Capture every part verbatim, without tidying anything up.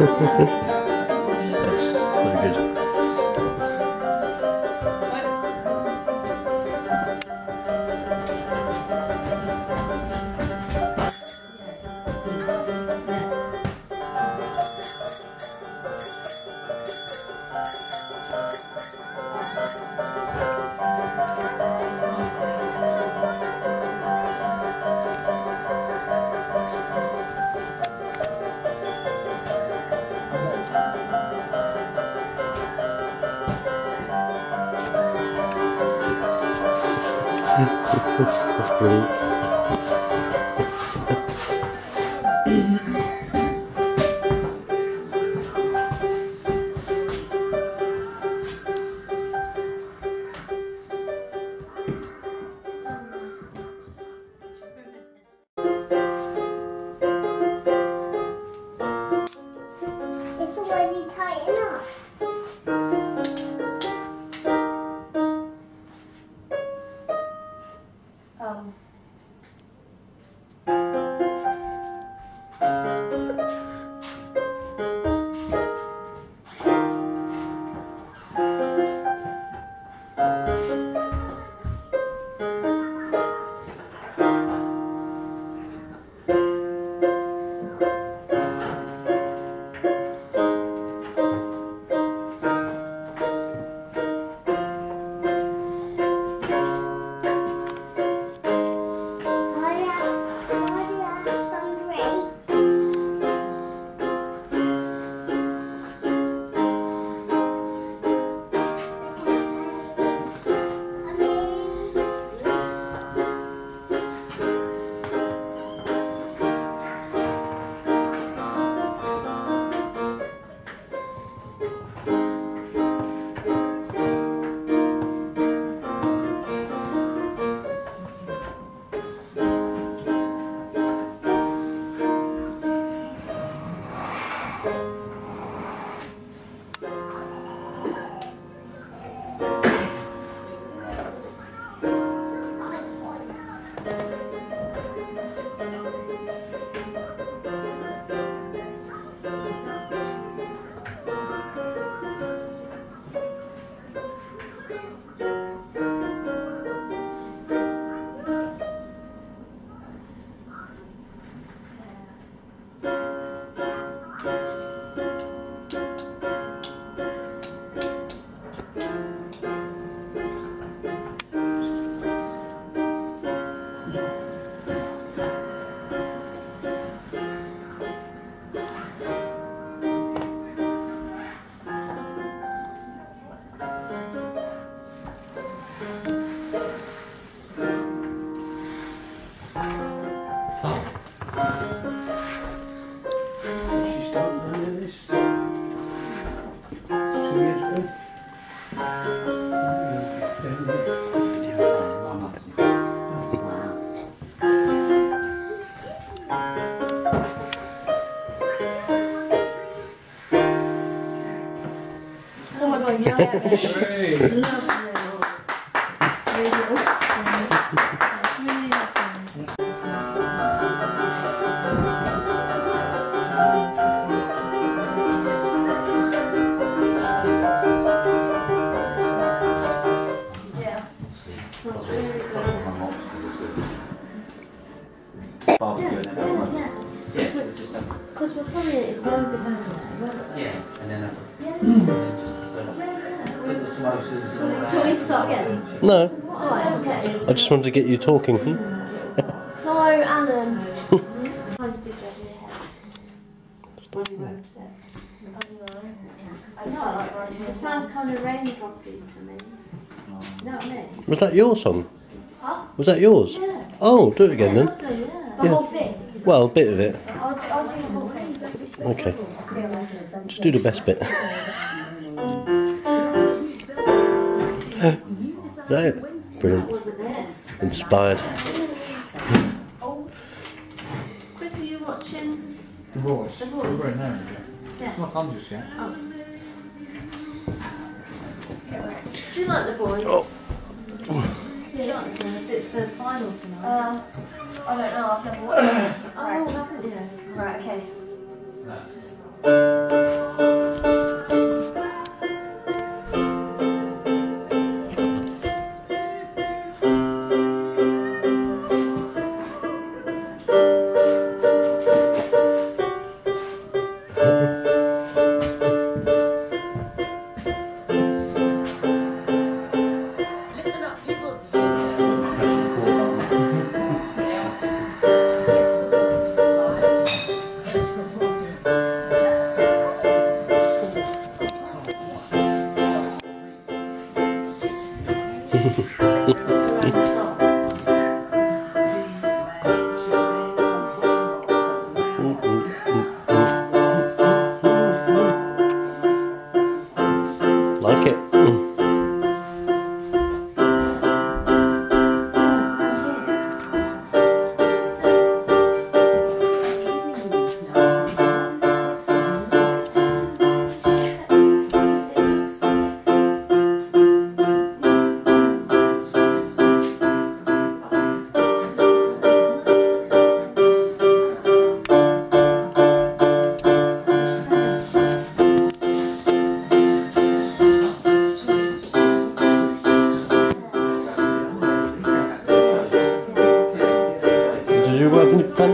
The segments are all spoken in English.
That's very good. That's brilliant. It's already tight enough. Um. Oh my god, you scared me. Lovely. Really awesome. Really lovely. Yeah. That's really good. Yeah, because we're probably at yoga, doesn't it? yeah, and then Yeah. put the samosas and all Do you that. want me to start again? No, Oh, okay. I just wanted to get you talking. Hmm? No, Alan. How did you do your head? When you wrote it? I don't know. I just felt like writing it. It sounds kind of raindroppy to me. You know what I mean? Was that your song? Huh? Was that yours? Yeah. Oh, do it again then. Lovely, yeah. The Yeah. whole thing? Well, a bit of it. I'll do, I'll do the whole thing. Okay. Just do the best bit. Is that it? Brilliant. Wasn't it? Inspired. Oh. Chris, are you watching? The voice. The We're right voice. now. Yeah. It's not on just yet. Oh. Do you like The Voice? Oh. Do you like The Voice? It's the final tonight. Uh, I don't know. I've never watched it. Oh, haven't you? Right. Okay. No.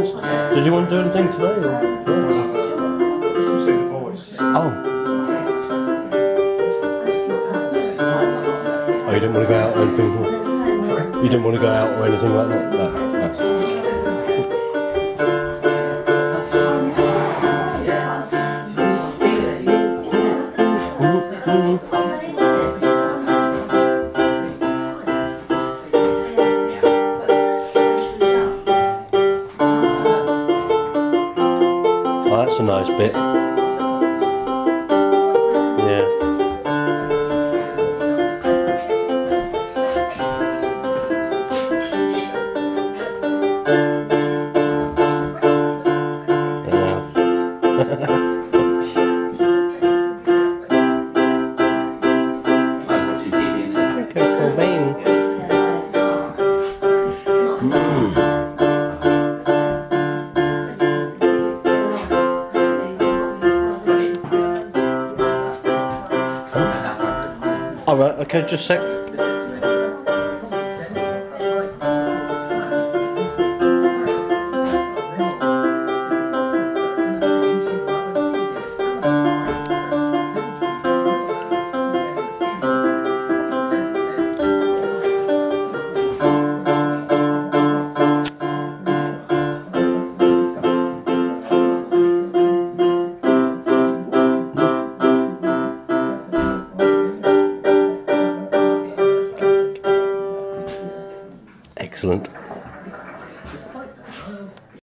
plans? Did you want to do anything today? Or? Oh. Oh, you didn't want to go out or anything? You didn't want to go out or anything like that? No, no. Oh, that's a nice bit. Yeah. Okay, cool bean. Mm. Alright, okay, just a sec.